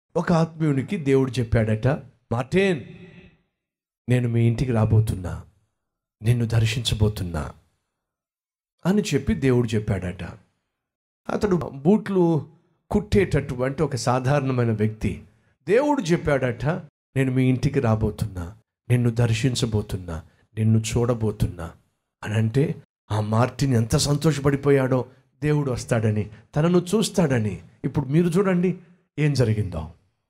ఒక ఆత్మీయునికి దేవుడు చెప్పాడట, మార్టిన్, నేను మీ ఇంటికి రాబోతున్నా, నిన్ను దర్శించబోతున్నా అని చెప్పి దేవుడు చెప్పాడట. అతడు బూట్లు కుట్టేటటువంటి ఒక సాధారణమైన వ్యక్తి. దేవుడు చెప్పాడట, నేను మీ ఇంటికి రాబోతున్నా, నిన్ను దర్శించబోతున్నా, నిన్ను చూడబోతున్నా అని అంటే ఆ మార్టిన్ ఎంత సంతోషపడిపోయాడో, దేవుడు వస్తాడని, తనను చూస్తాడని. ఇప్పుడు మీరు చూడండి ఏం జరిగిందో.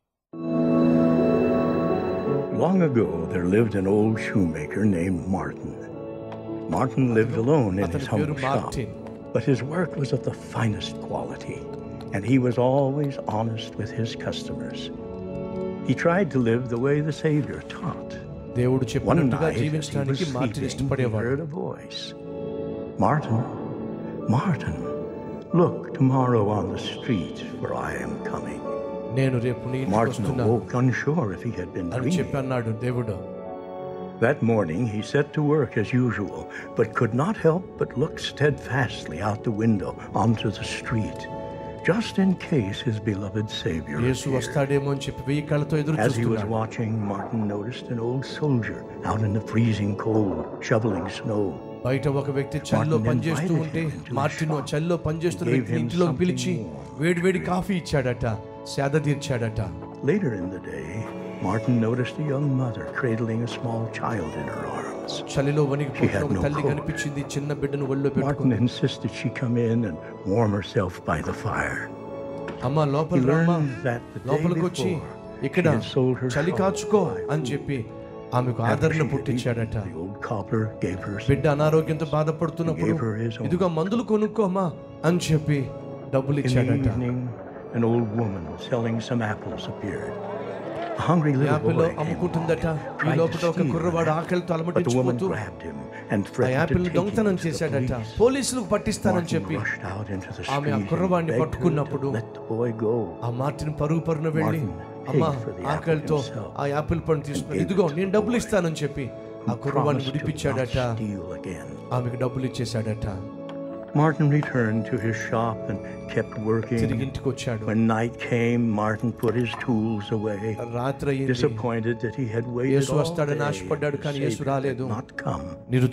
Long ago, there lived an old shoemaker named Martin. Martin lived alone in his humble shop, but his work was of the finest quality, and he was always honest with his customers. He tried to live the way the Savior taught. One night, as he was sleeping, he heard a voice. Martin, Martin, look tomorrow on the street, for I am coming. Martin awoke unsure if he had been dreaming. That morning he set to work as usual, but could not help but look steadfastly out the window onto the street, just in case his beloved Savior appeared. As he was watching, Martin noticed an old soldier out in the freezing cold, shoveling snow. బయట ఒక వ్యక్తి చలిలో పనిచేస్తూ ఉంటే Martin చలిలో పనిచేస్తున్న వ్యక్తిని ఇంటిలోకి పిలిచి వేడివేడి కాఫీ ఇచ్చాడట, సేద తీర్చాడట. Later in the day, Martin noticed a young mother cradling a small child in her arms. చలిలో వణికిపోతున్న ఒక తల్లి కనిపించింది, చిన్న బిడ్డను ఒళ్ళో పెట్టుకుంది. Martin insisted she come in and warm herself by the fire. అమ్మ లోపలికి రమ్మా, లోపలికి వచ్చి ఇక్కడ చలి కాచుకో అని చెప్పి ఆమెకు ఆదరణ పుట్టించాడట. బిడ్డ అనారోగ్యంతో బాధపడుతున్నప్పుడు ఇదిగో మందులు కొనుక్కోమా అని చెప్పి డబ్బులు ఇచ్చాడట. యాపిల్ అమ్ముకుంటుందట. ఈ లోపల ఒక కుర్రవాడు ఆకలితో అలమటించిపోతూ ఆ యాపిల్ దొంగతనం చేశాడట. పోలీసులకు పట్టిస్తానని చెప్పి ఆమె ఆ కుర్రవాడిని పట్టుకున్నప్పుడు ఆ మార్టిన్ పరుగున వెళ్ళి, అమ్మా ఆకలితో ఆ యాపిల్ పండు తీసుకుని ఇదిగో నేను డబ్బులు ఇస్తానని చెప్పి ఆ కుర్రవాడిని విడిపించాడట. ఆమెకు డబ్బులు ఇచ్చేశాడట. Martin returned to his shop and kept working. When night came, Martin put his tools away, disappointed that he had waited all day to say he did not come.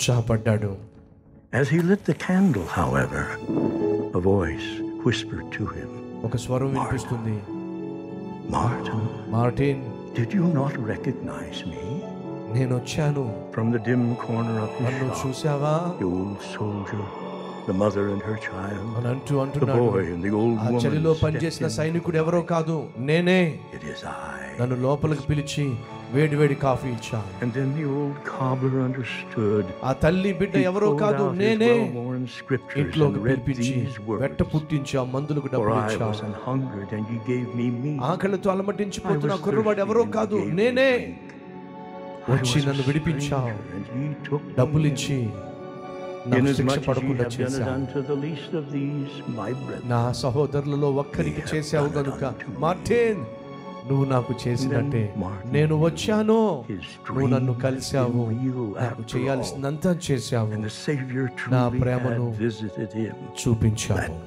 As he lit the candle, however, a voice whispered to him, Martin, did you not recognize me? From the dim corner of his shop, the old soldier, the mother and her child, the boy and the old woman చలిలో పనిచేసిన సైనికుడు ఎవరో కాదు, నేనే. నన్ను లోపలికి పిలిచి వేడివేడి కాఫీ ఇచ్చా. And then the old cobbler understood. ఆ తల్లి బిడ్డ ఎవరో కాదు, నేనే. ఇంట్లోకి పిలిపించి వెట్ట పుట్టించా, మందులకు డబ్బులు ఇచ్చా. ఆకలితో అలమటించిపోతున్న కుర్రవాడు ఎవరో కాదు, నేనే. వచ్చి నన్ను విడిపించా, డబ్బులు ఇచ్చి శిక్ష పడకుండా చేశావు. నా సహోదరులలో ఒక్కరికి చేశావు గనుక మార్టిన్, నువ్వు నాకు చేసినట్టే నేను వచ్చాను. నువ్వు నన్ను కలిశావు, నాకు చేయాల్సిందంతా చేశావు, నా ప్రేమను చూపించావు.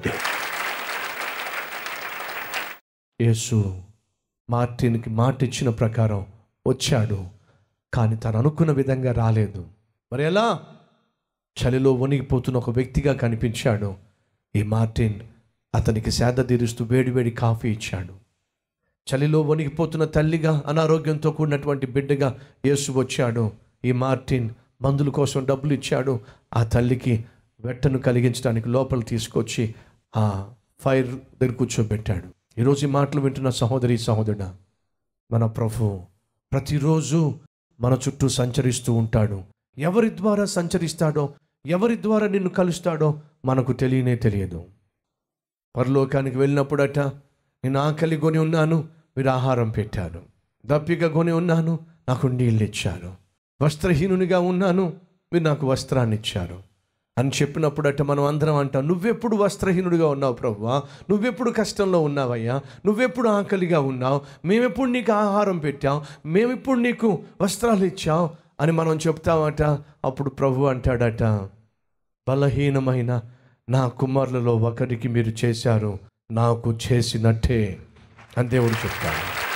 యేసు మార్టిన్కి మాట ఇచ్చిన ప్రకారం వచ్చాడు, కానీ తను అనుకున్న విధంగా రాలేదు. మరి ఎలా? చలిలో వణిగిపోతున్న ఒక వ్యక్తిగా కనిపించాడు. ఈ మార్టిన్ అతనికి సేద తీరుస్తూ వేడివేడి కాఫీ ఇచ్చాడు. చలిలో వణిగిపోతున్న తల్లిగా, అనారోగ్యంతో కూడినటువంటి బిడ్డగా యేసు వచ్చాడు. ఈ మార్టిన్ మందుల కోసం డబ్బులు ఇచ్చాడు. ఆ తల్లికి వెట్టను కలిగించడానికి లోపల తీసుకొచ్చి ఆ ఫైర్ దగ్గర కూర్చోబెట్టాడు. ఈరోజు ఈ మాటలు వింటున్న సహోదరి సహోదరుడా, మన ప్రభు ప్రతిరోజు మన చుట్టూ సంచరిస్తూ ఉంటాడు. ఎవరి ద్వారా సంచరిస్తాడో, ఎవరి ద్వారా నిన్ను కలుస్తాడో మనకు తెలియదు. పరలోకానికి వెళ్ళినప్పుడట, నేను ఆకలి కొని ఉన్నాను, మీరు ఆహారం పెట్టారు. దప్పిక కొని ఉన్నాను, నాకు నీళ్ళు ఇచ్చారు. వస్త్రహీనునిగా ఉన్నాను, మీరు నాకు వస్త్రాన్ని ఇచ్చారు అని చెప్పినప్పుడట మనం అందరం అంటాం, నువ్వెప్పుడు వస్త్రహీనుడిగా ఉన్నావు ప్రభువా, నువ్వెప్పుడు కష్టంలో ఉన్నావయ్యా, నువ్వెప్పుడు ఆకలిగా ఉన్నావు, మేమెప్పుడు నీకు ఆహారం పెట్టాం, మేమెప్పుడు నీకు వస్త్రాలు ఇచ్చాం అని మనం చెప్తామట. అప్పుడు ప్రభు అంటాడట, బలహీనమైన నా కుమారులలో ఒకరికి మీరు చేశారు, నాకు చేసినట్టే అని దేవుడు చెప్తాడు.